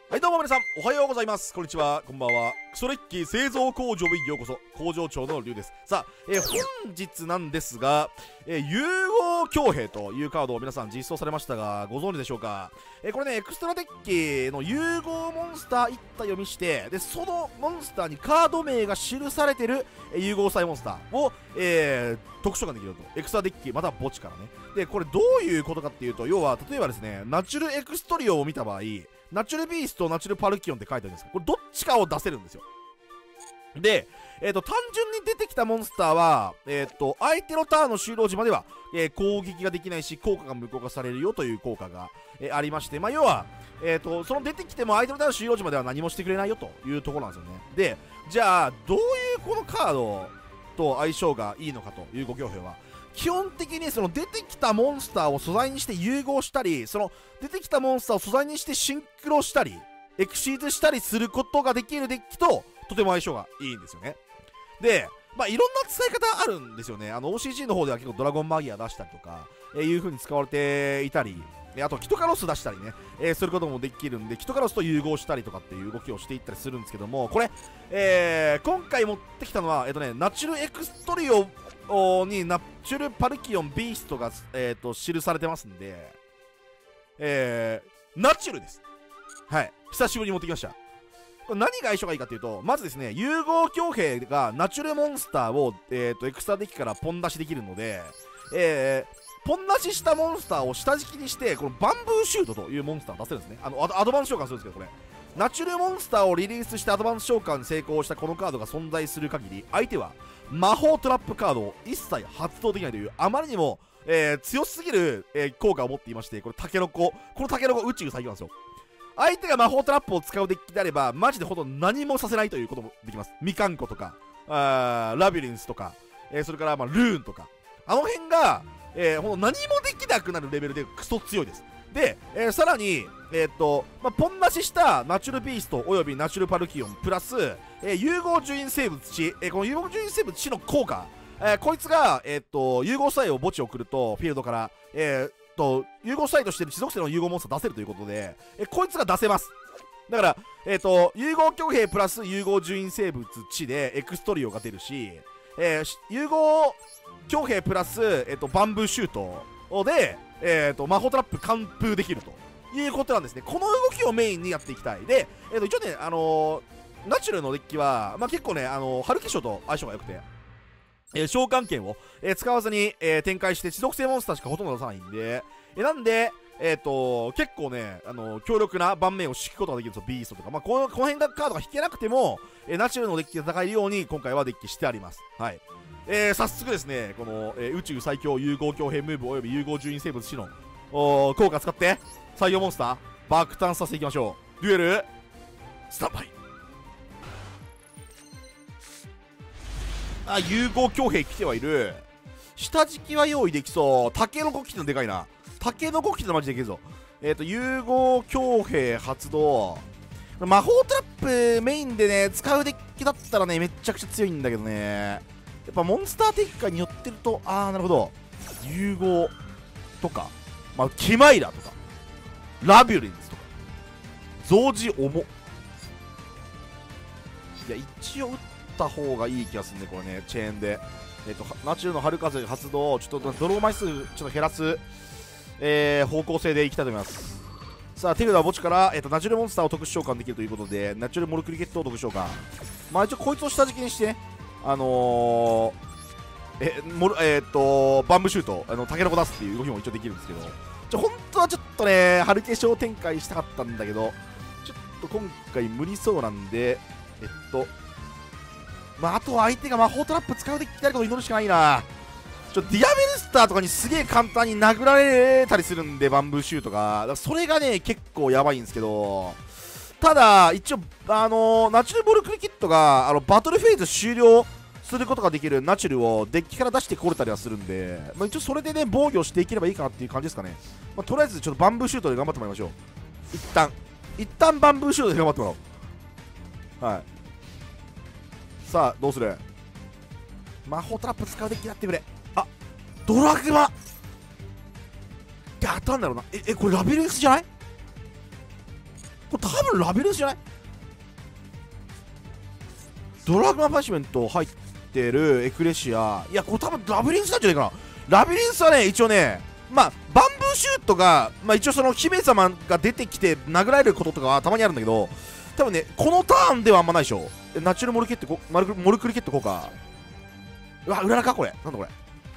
はいどうも皆さんおはようございます。こんにちは、こんばんは。クソレッキ製造工場へようこそ。工場長のリュウです。さあ、本日なんですが、融合強兵というカードを皆さん実装されましたがご存知でしょうか。これねエクストラデッキの融合モンスター1体読みして、でそのモンスターにカード名が記されてる融合祭モンスターを、特殊召喚できると。エクストラデッキまたは墓地からね。でこれどういうことかっていうと、要は例えばですね、ナチュルエクストリオを見た場合、ナチュルビースト、ナチュルパルキオンって書いてあるんですけど、これどっちかを出せるんですよ。で、単純に出てきたモンスターは、相手のターンの終了時までは、攻撃ができないし、効果が無効化されるよという効果が、ありまして、要は、その出てきても相手のターンの終了時までは何もしてくれないよというところなんですよね。で、じゃあ、どういうこのカードと相性がいいのかというご強兵は、基本的にその出てきたモンスターを素材にして融合したり、その出てきたモンスターを素材にしてシンクロしたりエクシーズしたりすることができるデッキととても相性がいいんですよね。で、いろんな使い方あるんですよね。OCG の方では結構ドラゴンマギア出したりとか、いう風に使われていたり、あとキトカロス出したりね、することもできるんで、キトカロスと融合したりとかっていう動きをしていったりするんですけども、これ、今回持ってきたのは、ナチュルエクストリオにナチュルパルキオンビーストが、記されてますんで、ナチュルです。はい、久しぶりに持ってきました。これ何が相性がいいかというと、まずですね、融合強兵がナチュルモンスターを、エクストラデッキからポン出しできるので、ポン出ししたモンスターを下敷きにして、このバンブーシュートというモンスターを出せるんですね。アドバンス召喚するんですけど、これナチュルモンスターをリリースしてアドバンス召喚に成功したこのカードが存在する限り、相手は魔法トラップカードを一切発動できないという、あまりにも、強すぎる、効果を持っていまして、これタケノコ、このタケノコ宇宙最強なんですよ。相手が魔法トラップを使うデッキであればマジでほとんど何もさせないということもできます。みかんこ、とかラビリンスとか、それからルーンとか、あの辺が、ほんと何もできなくなるレベルでクソ強いです。で、さらに、ポン出ししたナチュルビーストおよびナチュルパルキオンプラス、融合獣院生物地、この融合獣院生物地の効果、こいつが、融合作用を墓地を送るとフィールドから、融合サイトしてる地属性の融合モンスター出せるということで、こいつが出せます。だから、融合強兵プラス融合獣院生物地でエクストリオが出るし、融合強兵プラス、バンブーシュートで、魔法トラップ完封できるということなんですね。この動きをメインにやっていきたい。で、一応ね、ナチュラルのデッキは、結構ね、ハルキショと相性が良くて、召喚権を、使わずに、展開して地属性モンスターしかほとんど出さないんで、なんで、結構ね、強力な盤面を敷くことができるんですよ。ビーストとか、この辺がカードが引けなくても、ナチュラルのデッキで戦えるように今回はデッキしてあります。はい。早速ですね、この、宇宙最強融合強兵ムーブおよび融合獣院生物死の効果使って採用モンスター爆誕させていきましょう。デュエルスタンバイ。融合強兵来てはいる。下敷きは用意できそう。タケノコ来てのでかいな。タケノコ来てのマジでできるぞ。融合強兵発動。魔法トラップメインでね使うデッキだったらねめっちゃくちゃ強いんだけどね、やっぱモンスター展開によってると、なるほど、融合とか、キマイラとかラビュリンスとか増字重。いや一応打った方がいい気がするね、これね。チェーンでナチュラルの春風発動、ちょっとドロー枚数ちょっと減らす、方向性でいきたいと思います。さあ手札は墓地から、ナチュラルモンスターを特殊召喚できるということで、ナチュラルモルクリケットを特殊召喚。一応こいつを下敷きにしてね、バンブシュート、タケノコ出すっていう動きも一応できるんですけど、本当はちょっとねハルケショを展開したかったんだけど、ちょっと今回無理そうなんで、あとは相手が魔法トラップ使うデッキであることを祈るしかないな。ディアベルスターとかにすげえ簡単に殴られたりするんで、バンブーシュートが。だからそれがね結構やばいんですけど、ただ一応ナチュラルボールクリケットがバトルフェーズ終了することができるナチュルをデッキから出してこれたりはするんで、一応それでね防御していければいいかなっていう感じですかね。とりあえずちょっとバンブーシュートで頑張ってもらいましょう。一旦バンブーシュートで頑張ってもらおう。はい。さあどうする。魔法トラップ使うデッキやってくれ。ドラグマ当たんだろうな。これラビリンスじゃない？これ多分ラビリンスじゃない？ドラグマンパニッシュメント入ってるエクレシア、いやこれ多分ラビリンスなんじゃないかな。ラビリンスはね、一応ね、まあバンブーシュートが、まあ一応その姫様が出てきて殴られることとかはたまにあるんだけど、多分ねこのターンではあんまないでしょ。ナチュラルモルクリケット効果、うわ、うららかこれ、なんだこ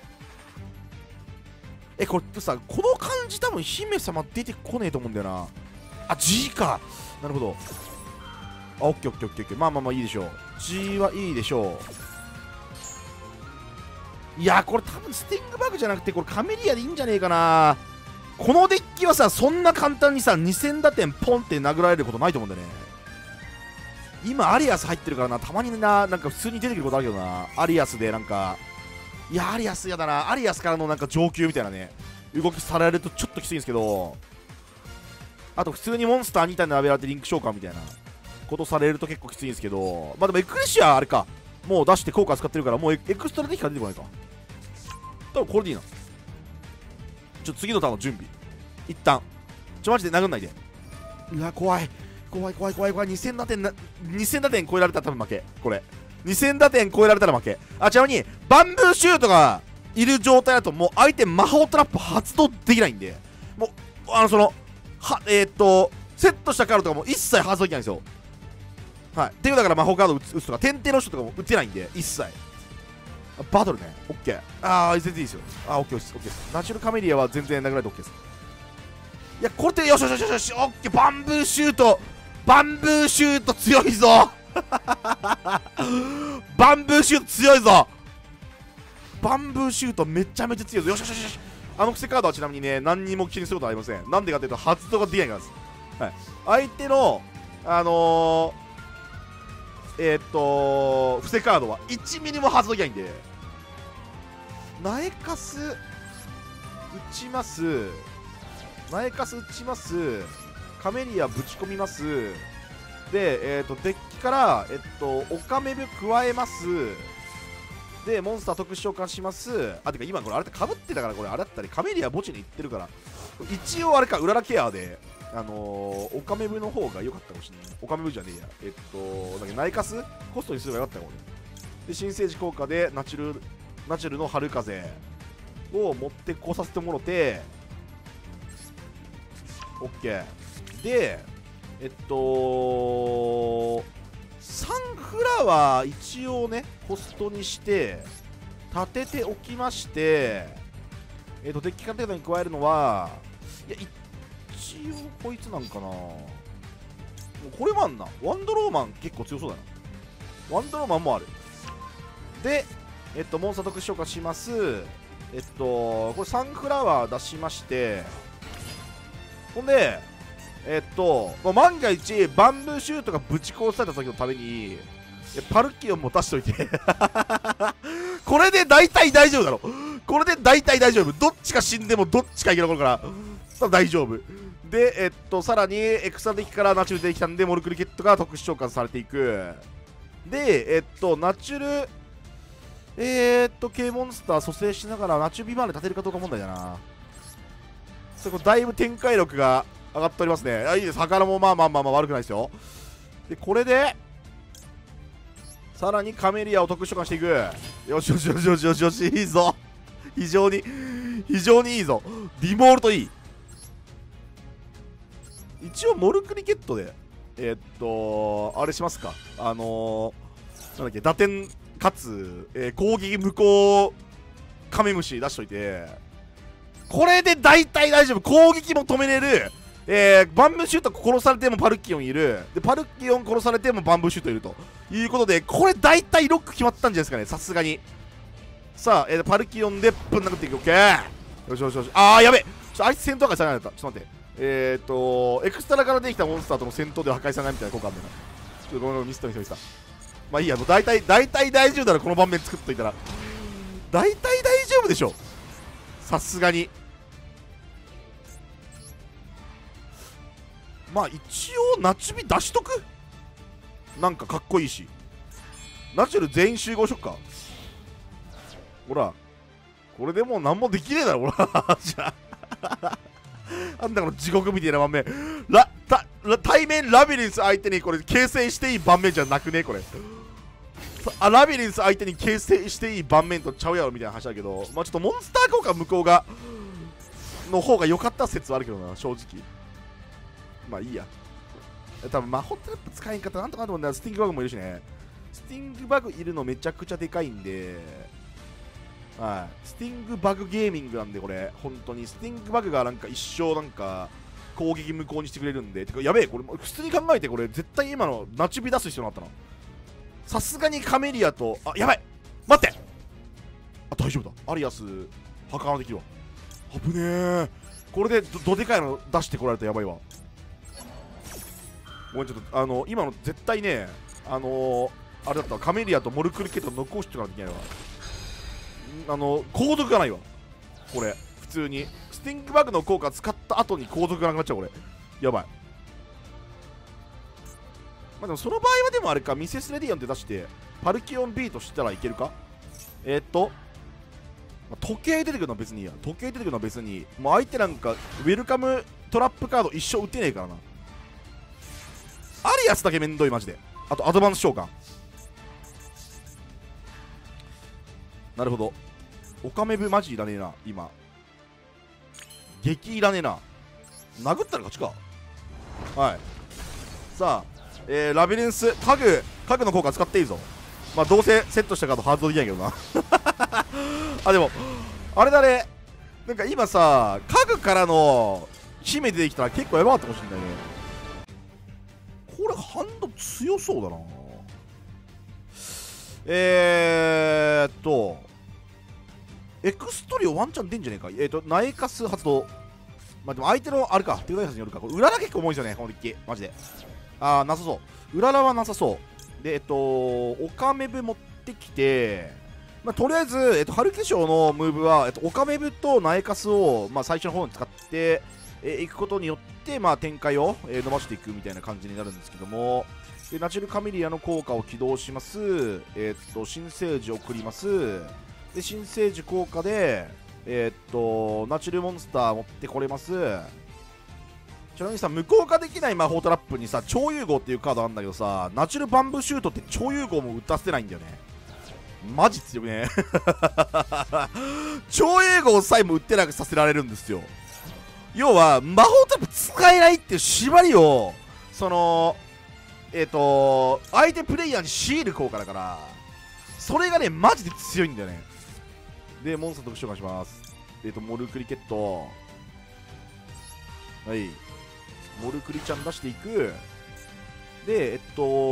れ。これさ、この感じ多分姫様出てこねえと思うんだよな。あ、G か。なるほど。あ、オッケーオッケーオッケーオッケー。まあまあまあいいでしょう。G はいいでしょう。いや、これ多分スティングバグじゃなくて、これカメリアでいいんじゃねえかな。このデッキはさ、そんな簡単にさ、2000打点ポンって殴られることないと思うんだよね。今、アリアス入ってるからな、たまになんか普通に出てくることあるけどな。アリアスでなんか、いや、アリアスやだな。アリアスからのなんか上級みたいなね、動きされるとちょっときついんですけど、あと普通にモンスター2体並べられてリンク召喚みたいなことされると結構きついんですけど、まあでもエクレシアあれか、もう出して効果使ってるから、もうエクストラデッキから出てこないか。多分これでいいな。次のターンの準備。一旦。マジで殴んないで。うわ、怖い。怖い。2000打点2000打点超えられたら多分負け。これ。2000打点超えられたら負け。あ、ちなみに、バンブーシュートがいる状態だと、もう相手魔法トラップ発動できないんで、もう、セットしたカードとかも一切発動できないんですよ。はい。っていうだから魔法カード打つとか、天帝の人とかも打てないんで、一切。バトルね。オッケー。あー、全然いいですよ。あー、オッケーです。オッケーです。ナチュラルカメリアは全然殴られてオッケーです。いや、これで、よし、オッケー。バンブーシュート強いぞバンブーシュート強いぞ。バンブーシュートめちゃめちゃ強いぞ。よし。あのクセカードはちなみにね、何にも気にすることはありません。なんでかというと、発動ができないからです。はい。相手の、伏せカードは1ミリも発動できないんで、苗カス打ちます。カメリアぶち込みます。で、デッキから、オカメブ加えます。で、モンスター特殊召喚します。あ、てか今これあれってかぶってたから、これあれだったり、カメリア墓地に行ってるから、一応あれか、うららケアで、オカメブの方が良かったかもしれない。オカメブじゃねえや。なんか内カスコストにすればよかったよ、これ。で、新生児効果でナチュルの春風を持ってこさせてもろて、オッケー。で、サンフラワー一応ね、コストにして、立てておきまして、デッキカテゴリーに加えるのは、いや、一応こいつなんかな。もうこれもあんな。ワンドローマン結構強そうだな。ワンドローマンもある。で、モンスター特殊召喚します。これサンフラワー出しまして、ほんで、万が一バンブーシュートがぶち殺された時のためにパルキオンも出しといてこれで大体大丈夫だろ。これで大体大丈夫。どっちか死んでもどっちか生き残るから大丈夫で、さらにエクストラデッキからナチュラルできたんでモルクリケットが特殊召喚されていく。で、ナチュル系モンスター蘇生しながらナチュビマーで立てるかどうか問題だな。それだいぶ展開力が上がっておりますね。いいです。魚もまあ悪くないですよ。で、これでさらにカメリアを特殊召喚していく。よし、いいぞ。非常にいいぞ。ディモールといい。一応モルクリケットであれしますか。なんだっけ、打点かつ、攻撃無効カメムシ出しといて、これで大体大丈夫。攻撃も止めれる。バンブーシュート殺されてもパルキオンいる。で、パルキオン殺されてもバンブーシュートいるということで、これ大体ロック決まったんじゃないですかね、さすがに。さあ、パルキオンでぶん殴っていく。オッケー。よし。あー、やべ。あいつ戦闘破壊されなかった。ちょっと待って。エクストラからできたモンスターとの戦闘で破壊されないみたいな効果あるんだよな。ちょっとごめん、ミスった。まあいいや、もう大体大丈夫だろ、この盤面作っといたら。大体大丈夫でしょ。さすがに。まあ一応ナチュビ出しとく。なんかかっこいいし。ナチュル全員集合しよっか。ほらこれでもう何もできねえだろほらじゃあなんだこの地獄みたいな盤面。 対面ラビリンス相手にこれ形成していい盤面じゃなくねこれ。ラビリンス相手に形成していい盤面とちゃうやろみたいな話だけど、まあちょっとモンスター効果向こうがの方が良かった説はあるけどな、正直。まあいいや。多分魔法トラップ使い方なんとかなと思うんだよ。スティングバグもいるしね。スティングバグいるのめちゃくちゃでかいんで、はい、スティングバグゲーミングなんでこれ本当にスティングバグがなんか一生なんか攻撃無効にしてくれるんで、てかやべえ、これ普通に考えてこれ絶対今のナチュビ出す必要なかったな。さすがにカメリアと、やばい、待って、大丈夫だ、アリアス破壊できるわ。危ねえ、これでどでかいの出してこられたらやばいわ。ごめん、ちょっと今の絶対ね、あれだったわ、カメリアとモルクリケット残しておかなきゃいけないわ。後続がないわこれ。普通にスティングバグの効果使った後に後続がなくなっちゃうこれ、やばい。まあでもその場合はでもあれか、ミセスレディアンって出してパルキオン B としたらいけるか。時計出てくるのは別にいいや。時計出てくるのは別に、もう相手なんかウェルカムトラップカード一生打てねえからな。アリアスだけめんどいマジで。あとアドバンス召喚。なるほど、オカメブマジいらねえな今。激いらねえな。殴ったら勝ちか。はい、さあ、ラビリンス家具の効果使っていいぞ。まあどうせセットしたカードハードできないけどなでもあれだね、なんか今さ家具からの姫出てきたら結構やばかったかもしれないね。これハンド強そうだな。エクストリオワンチャン出んじゃねえか。ナエカス発動。まあでも相手のあれか、手札によるか。これ裏ラ結構重いですよね、このデッキマジで。なさそう、裏ラはなさそうで。オカメブ持ってきて、まあ、とりあえず、春化粧のムーブは、オカメブとナエカスを、まあ、最初の方に使っていくことによって、まあ、展開を、伸ばしていくみたいな感じになるんですけども、でナチュルカメリアの効果を起動します。新生児を送ります。で新生児効果で、ナチュルモンスター持ってこれます。ちなみにさ、無効化できない魔法トラップにさ、超融合っていうカードあるんだけどさ、ナチュルバンブーシュートって超融合も打たせないんだよね。マジ強くね超融合さえも打ってなくさせられるんですよ。要は魔法トラップ使えないっていう縛りを相手プレイヤーに強いる効果だから、それがねマジで強いんだよね。でモンスター特殊召喚します。モルクリケット、はい、モルクリちゃん出していく。で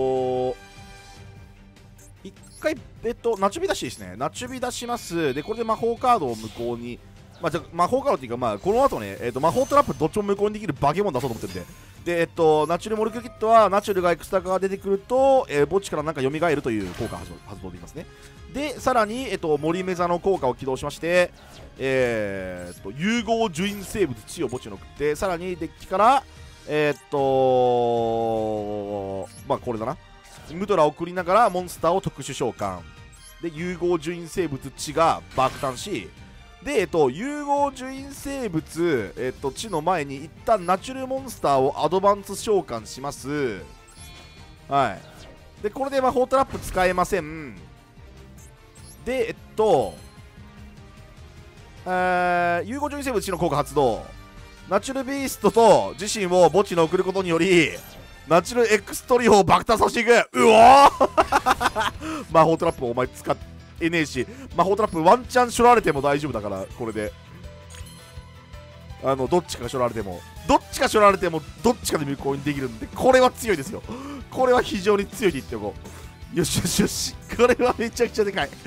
一回ナチュビ出していいですね。ナチュビ出します。でこれで魔法カードを無効に、まあ、魔法カードっていうか、まあこの後ね、魔法トラップどっちも無効にできるバケモン出そうと思ってるんで、ナチュルモルクリットはナチュルがエクストラが出てくると、墓地からなんか蘇るという効果発動できますね。でさらに、森メザの効果を起動しまして、融合樹因生物地を墓地に送って、さらにデッキからまあこれだな、ムドラを送りながらモンスターを特殊召喚で、融合樹因生物地が爆誕し、で融合樹因生物地の前に一旦ナチュルモンスターをアドバンス召喚します。はい、でこれで魔法トラップ使えません。で融合樹因生物地の効果発動。ナチュルビーストと自身を墓地に送ることによりナチュルエクストリオを爆誕させていく。うおー魔法トラップをお前使えねえし、魔法トラップワンチャンしょられても大丈夫だから、これでどっちかがしょられてもどっちかで無効にできるんで、これは強いですよ。これは非常に強いって言っておこう。よしよしよし、これはめちゃくちゃでかい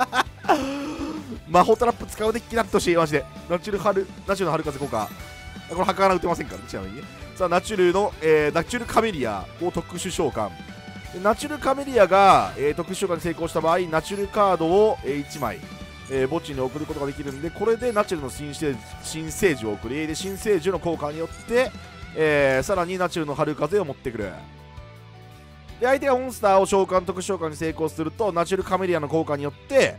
魔法トラップ使うデッキになってほしいマジで。ナチュルの春風効果、これ墓穴打てませんからね、ちなみにね。さあナチュルカメリアを特殊召喚。ナチュルカメリアが、特殊召喚に成功した場合、ナチュルカードを、1枚、墓地に送ることができるんで、これでナチュルの新生児を送り、で新生児の効果によって、さらにナチュルの春風を持ってくる。で相手がモンスターを召喚特殊召喚に成功すると、ナチュルカメリアの効果によって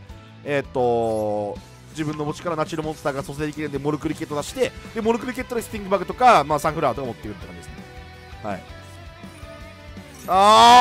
自分の墓地からナチュルモンスターが蘇生できるんで、モルクリケット出して、でモルクリケットでスティングバグとか、まあ、サンフラワーとか持ってくるって感じですね。 はい。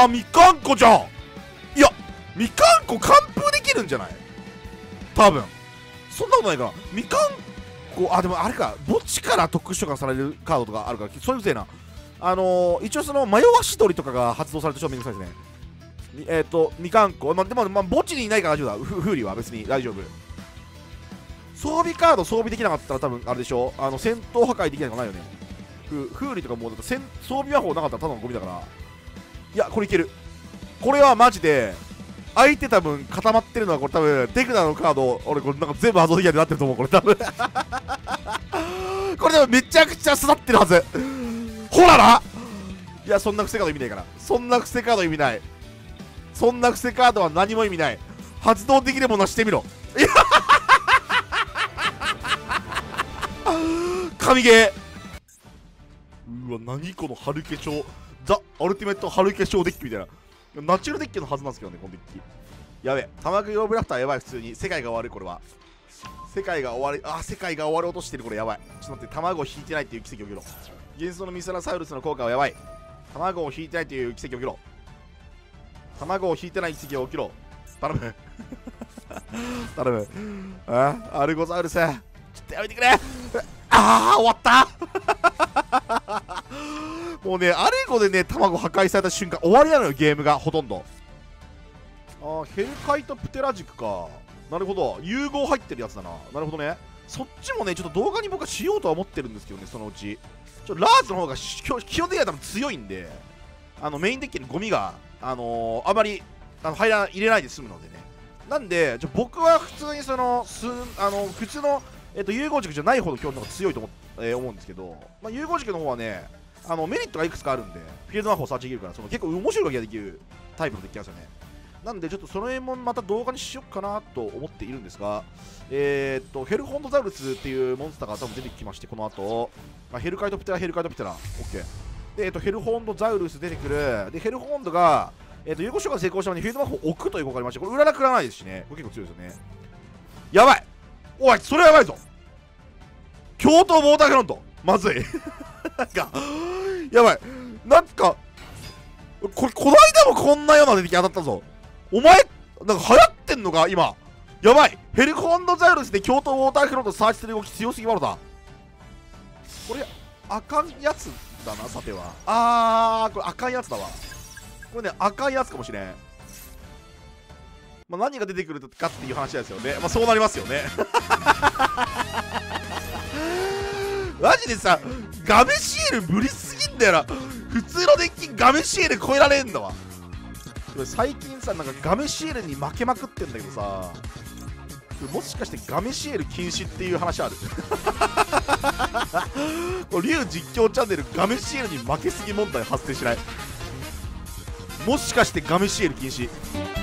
みかんこじゃん。いやみかんこ完封できるんじゃない？多分そんなことないかな。みかんこ、でもあれか、墓地から特殊召喚されるカードとかあるから、そういうせいな。一応その迷わし鳥とかが発動されてちょっとめんどくさいですね。みかんこ、でも墓地にいないから大丈夫だ。風鈴は別に大丈夫。装備カード装備できなかったら多分あれでしょ、戦闘破壊できないのがないよね。風鈴とかもう装備魔法なかったらただのゴミだから。いやこれいける。これはマジで相手多分固まってるのはこれ多分デクナのカード、俺これなんか全部発動できないってなってると思う。これ多分これでもめちゃくちゃ育ってるはず。ほらな。いやそんな癖カード意味ないから。そんな癖カード意味ない。そんな癖カードは何も意味ない。発動できるものはしてみろ。いや神ゲー。うわ何この春化粧、ザ・アルティメット春化粧デッキみたいな。ナチュラルデッキのはずなんですけどね、このデッキ。やべえ、卵用ブラフターやばい、普通に。世界が終わる、これは。世界が終わる、世界が終わろうとしてる、これやばい。ちょっと待って、卵を引いてないっていう奇跡を起きろ。幻想のミサラサウルスの効果はやばい。卵を引いてないという奇跡を起きろ。卵を引いてない奇跡を起きろ。頼む。頼む。アルゴザウルス。ちょっとやめてくれ。終わったもうね、アルゴでね、卵破壊された瞬間、終わりなのよ、ゲームが、ほとんど。ヘルカイトプテラ軸か。なるほど。融合入ってるやつだな。なるほどね。そっちもね、ちょっと動画に僕はしようとは思ってるんですけどね、そのうち。ラーズの方が基本的には多分強いんで、メインデッキにゴミが、あまり入れないで済むのでね。なんで、僕は普通に普通の、融合軸じゃないほど基本の方が強いと思うんですけど、融合軸の方はね、メリットがいくつかあるんで、フィールド魔法サーチできるから、結構面白い動きができるタイプのデッキなんですよね。なんで、ちょっとその辺もまた動画にしようかなと思っているんですが、ヘルホンドザウルスっていうモンスターが多分出てきまして、この後、ヘルカイトプテラ、OK。で、ヘルホンドザウルス出てくる。で、ヘルホンドが、融合召喚成功したのにフィールド魔法を置くという効果がありまして、これ、裏らくらないですしね。これ結構強いですよね。やばい。おい、それやばいぞ。京都ウォーターフロント。まずい。なんか、やばい。なんか、この間もこんなような出てき当たったぞ。お前、なんか流行ってんのか今。やばい。ヘルコンドザウルスで京都ウォーターフロントサーチする動き強すぎまろだ。これ、あかんやつだな、さては。これあかんやつだわ。これね、あかんやつかもしれん。何が出てくるかっていう話ですよね。そうなりますよね。マジでさ、ガメシエル無理すぎんだよな。普通のデッキガメシエル超えられんだわ。最近さ、なんかガメシエルに負けまくってんだけどさ、もしかしてガメシエル禁止っていう話ある？これリュウ実況チャンネルガメシエルに負けすぎ問題発生しない？もしかしてガメシエル禁止？